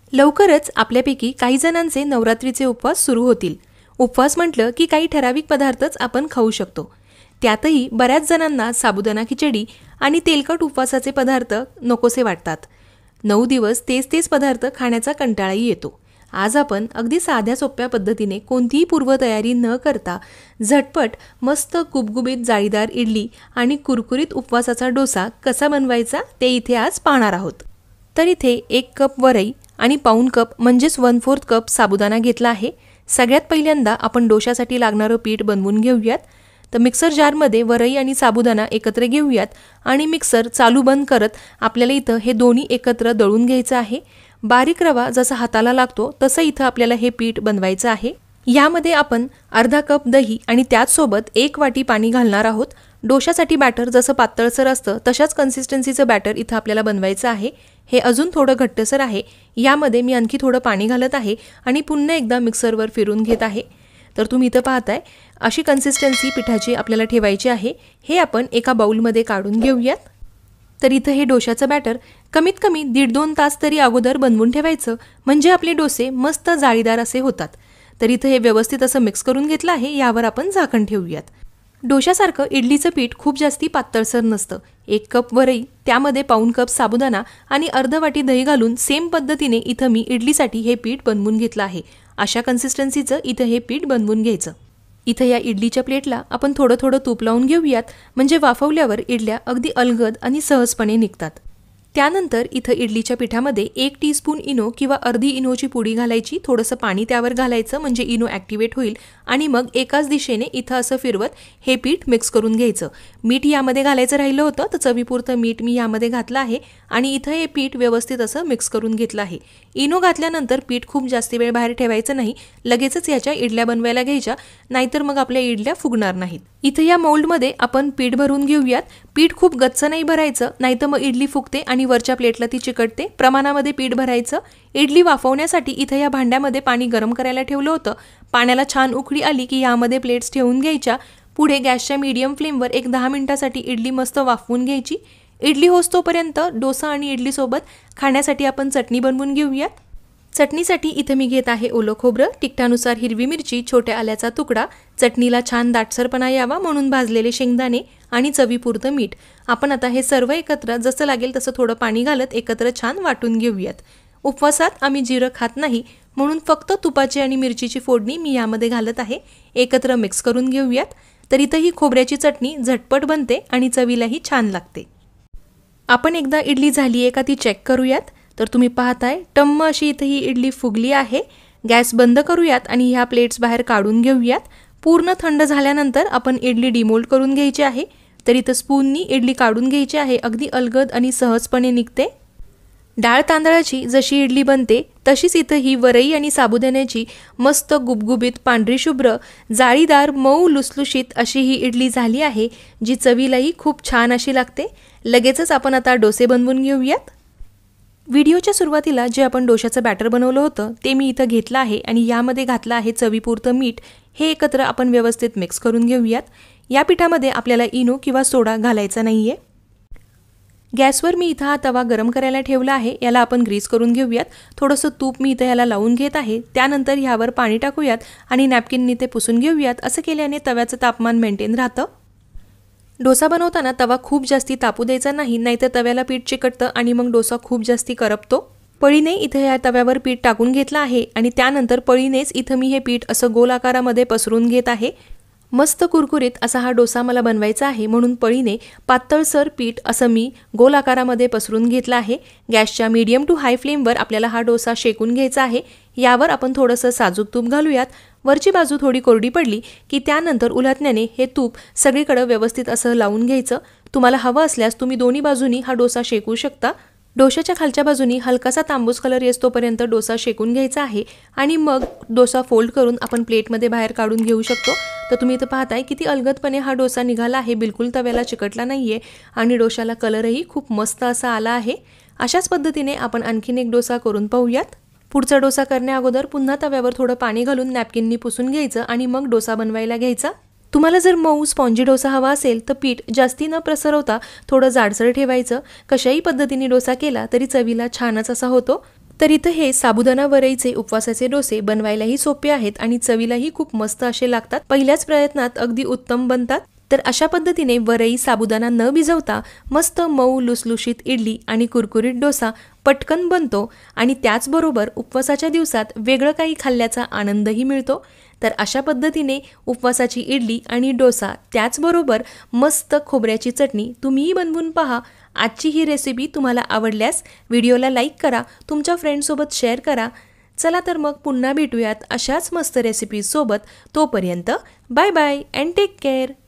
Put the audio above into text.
लवकरच आपल्यापैकी काही जणांचे नवरात्रीचे उपवास सुरू होतील। उपवास म्हटलं की काही ठराविक पदार्थच आपण खाऊ शकतो। त्यातही बऱ्याच जणांना साबुदाणा खिचडी आणि तेलकट उपवासाचे पदार्थ नकोसे वाटतात। 9 दिवस तेच पदार्थ खाण्याचा कंटाळाही येतो। आज आपण अगदी साध्या सोप्या पद्धतीने कोणतीही पूर्वतयारी न करता झटपट मस्त गुबगुबीत जाळीदार इडली आणि कुरकुरीत उपवासाचा डोसा कसा बनवायचा ते इथे आज पाहणार आहोत। तर इथे 1 कप वरई आणि पाऊण कप म्हणजेच 1/4 कप साबुदाणा घेतला आहे। सगळ्यात पहिल्यांदा आपण डोशासाठी लागणारे पीठ बनवून घेऊयात। तर मिक्सर जारमध्ये वरई आणि साबुदाणा एकत्र घेऊयात आणि मिक्सर चालू बंद करत आपल्याला इथं हे दोन्ही एकत्र दळून घ्यायचं आहे। बारीक रवा जसा हाताला लागतो तसं इथं आपल्याला हे पीठ बनवायचं आहे। यामध्ये आपण अर्धा कप दही आणि त्याच सोबत 1 वाटी पाणी घालणार आहोत। डोशासाठी बॅटर जसं पातळसर असतं तशाच कन्सिस्टन्सीचं बॅटर इथं आपल्याला बनवायचं आहे। हे अजून थोडं घट्टसर आहे। यामध्ये मी आणखी थोडं पाणी घालत आहे आणि पुन्हा एकदा मिक्सरवर फिरून घेत आहे। तर तुम्ही इथं पाहताय अशी कन्सिस्टन्सी पिठाची आपल्याला ठेवायची आहे। हे आपण एका बाउलमध्ये काढून घेऊयात। तर इथं हे डोशाचं बॅटर कमीत कमी 1.5-2 तास तरी अगोदर बनवून ठेवायचं, म्हणजे आपले डोसे मस्त जाळीदार असे होतात। तर इथं हे व्यवस्थित असं मिक्स करून घेतलं आहे। यावर आपण झाकण ठेवूयात। डोशासारखं इडलीचं पीठ खूप जास्ती पातळसर नसतं। 1 कप वरई, त्यामध्ये पाऊण कप साबुदाणा आणि अर्ध वाटी दही घालून सेम पद्धतीने इथं मी इडलीसाठी हे पीठ बनवून घेतलं आहे। अशा कन्सिस्टन्सीचं इथं हे पीठ बनवून घ्यायचं। इथं या इडलीच्या प्लेटला आपण थोडं तूप लावून घेऊयात, म्हणजे वाफवल्यावर इडल्या अगदी अलगद आणि सहजपणे निघतात। त्यानंतर इथं इडलीच्या पिठामध्ये 1 टीस्पून इनो किंवा अर्धी इनोची पुडी घालायची। थोडंसं पाणी त्यावर घालायचं, म्हणजे इनो ॲक्टिवेट होईल आणि मग एकाच दिशेने इथं असं फिरवत हे पीठ मिक्स करून घ्यायचं। मीठ यामध्ये घालायचं राहिलं होतं, तर चवीपुरतं मीठ मी यामध्ये घातलं आहे आणि इथं हे पीठ व्यवस्थित असं मिक्स करून घेतलं आहे। इनो घातल्यानंतर पीठ खूप जास्त वेळ बाहेर ठेवायचं नाही, लगेचच याच्या इडल्या बनवायला घ्यायच्या, नाहीतर मग आपल्या इडल्या फुगणार नाहीत। इथं या मोल्डमध्ये आपण पीठ भरून घेऊयात। पीठ खूप गच्च नाही भरायचं, नाहीतर मग इडली फुगते आणि वरच्या प्लेटला ती चिकटते। प्रमाणामध्ये पीठ भरायचं। इडली वाफवण्यासाठी इथं या भांड्यामध्ये पाणी गरम करायला ठेवलं होतं। पाण्याला छान उकळी आली की यामध्ये प्लेट्स ठेवून घ्यायच्या। पुढे गॅसच्या मीडियम फ्लेमवर एक 10 मिनिटांसाठी इडली मस्त वाफवून घ्यायची। इडली होस्तोपर्यंत डोसा आणि इडली सोबत खाण्यासाठी आपण चटणी बनवून घेऊयात। चटणीसाठी इथं मी घेत आहे ओलं खोबरं, तिखटानुसार हिरवी मिरची, छोट्या आल्याचा तुकडा, चटणीला छान दाटसरपणा यावा म्हणून भाजलेले शेंगदाणे आणि चवीपुरतं मीठ। आपण आता हे सर्व एकत्र जसं लागेल तसं थोडं पाणी घालत एकत्र छान वाटून घेऊयात। उपवासात आम्ही जिरं खात नाही, म्हणून फक्त तुपाची आणि मिरचीची फोडणी मी यामध्ये घालत आहे। एकत्र मिक्स करून घेऊयात। तर इथं ही खोबऱ्याची चटणी झटपट बनते आणि चवीलाही छान लागते। आपण एकदा इडली झाली आहे का ती चेक करूयात। तर तुम्ही पाहताय टम्म अशी इथं ही इडली फुगली आहे। गॅस बंद करूयात आणि ह्या प्लेट्स बाहेर काढून घेऊयात। पूर्ण थंड झाल्यानंतर आपण इडली डिमोल्ड करून घ्यायची आहे। तर इथं स्पूननी इडली काढून घ्यायची आहे। अगदी अलगद आणि सहजपणे निघते। डाळ तांदळाची जशी इडली बनते तशीच इथं ही वरई आणि साबुदाण्याची मस्त गुबगुबीत पांढरी शुभ्र जाळीदार मऊ लुसलुशीत अशी ही इडली झाली आहे, जी चवीलाही खूप छान अशी लागते। लगेचच आपण आता डोसे बनवून घेऊयात। व्हिडिओच्या सुरुवातीला जे आपण डोशाचं बॅटर बनवलं होतं ते मी इथं घेतलं आहे आणि यामध्ये घातलं आहे चवीपुरतं मीठ। हे एकत्र आपण व्यवस्थित मिक्स करून घेऊयात। या पिठामध्ये आपल्याला इनो किंवा सोडा घालायचा नाहीये। गॅसवर मी इथं हा तवा गरम करायला ठेवला आहे। याला आपण ग्रीस करून घेऊयात। थोडंसं तूप मी इथं याला लावून घेत आहे। त्यानंतर ह्यावर पाणी टाकूयात आणि नॅपकिननी ते पुसून घेऊयात। असं केल्याने तव्याचं तापमान मेंटेन राहतं। डोसा बनवताना तवा खूप जास्ती तापू द्यायचा नाही, नाहीतर तव्याला पीठ चिकटतं आणि मग डोसा खूप जास्ती करपतो। पळीने इथं या तव्यावर पीठ टाकून घेतलं आहे आणि त्यानंतर पळीनेच इथं मी हे पीठ असं गोल आकारामध्ये पसरून घेत आहे। मस्त कुरकुरीत असा हा डोसा मला बनवायचा आहे, म्हणून पळीने पातळसर पीठ असं मी गोल आकारामध्ये पसरून घेतलं आहे। गॅसच्या मीडियम टू हाय फ्लेमवर आपल्याला हा डोसा शेकून घ्यायचा आहे। यावर आपण थोडंसं साजूक तूप घालूयात। वरची बाजू थोडी कोरडी पडली की त्यानंतर उलटण्याने हे तूप सगळीकडे व्यवस्थित असं लावून घ्यायचं। तुम्हाला हवं असल्यास तुम्ही दोन्ही बाजूनी हा डोसा शेकू शकता। डोशाच्या खालच्या बाजूनी हलकासा तांबूस कलर येतोपर्यंत डोसा शेकून घ्यायचा आहे आणि मग डोसा फोल्ड करून आपण प्लेटमध्ये बाहेर काढून घेऊ शकतो। तर तुम्ही इथं पाहताय किती अलगदपणे हा डोसा निघाला आहे, बिलकुल तव्याला चिकटला नाहीये आणि डोशाला कलरही खूप मस्त असा आला आहे। अशाच पद्धतीने आपण आणखीन एक डोसा करून पाहूयात। पुढचा डोसा करण्या अगोदर पुन्हा तव्यावर थोडं पाणी घालून नॅपकिननी पुसून घ्यायचं आणि मग डोसा बनवायला घ्यायचा। तुम्हाला जर मऊ स्पॉन्जी डोसा हवा असेल तर पीठ जास्ती न प्रसरवता थोडं जाडसर ठेवायचं। कशाही पद्धतीने डोसा केला तरी चवीला छानच असा होतो। तर इथं हे साबुदाणा वरईचे उपवासाचे डोसे बनवायलाही सोपे आहेत आणि चवीलाही खूप मस्त असे लागतात. पहिल्याच प्रयत्नात अगदी उत्तम बनतात. तर अशा पद्धतीने वरई साबुदाणा न भिजवता मस्त मऊ लुसलुशीत इडली आणि कुरकुरीत डोसा पटकन बनतो आणि त्याचबरोबर उपवासाच्या दिवसात वेगळं काही खाल्ल्याचा आनंदही मिळतो. तर अशा पद्धतीने उपवासाची इडली आणि डोसा त्याचबरोबर मस्त खोबऱ्याची चटणी तुम्हीही बनवून पहा. आजची ही रेसिपी तुम्हाला आवडल्यास व्हिडिओला लाईक करा, तुमच्या फ्रेंड्ससोबत शेअर करा. चला तर मग पुन्हा भेटूयात अशाच मस्त रेसिपीजसोबत. तोपर्यंत bye bye and take care.